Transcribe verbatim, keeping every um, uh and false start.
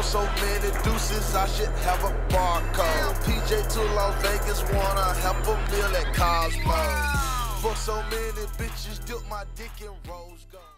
so many deuces, I should have a barcode. P J to Las Vegas, wanna have a meal at Cosmo. For so many bitches, dip my dick in rose gold.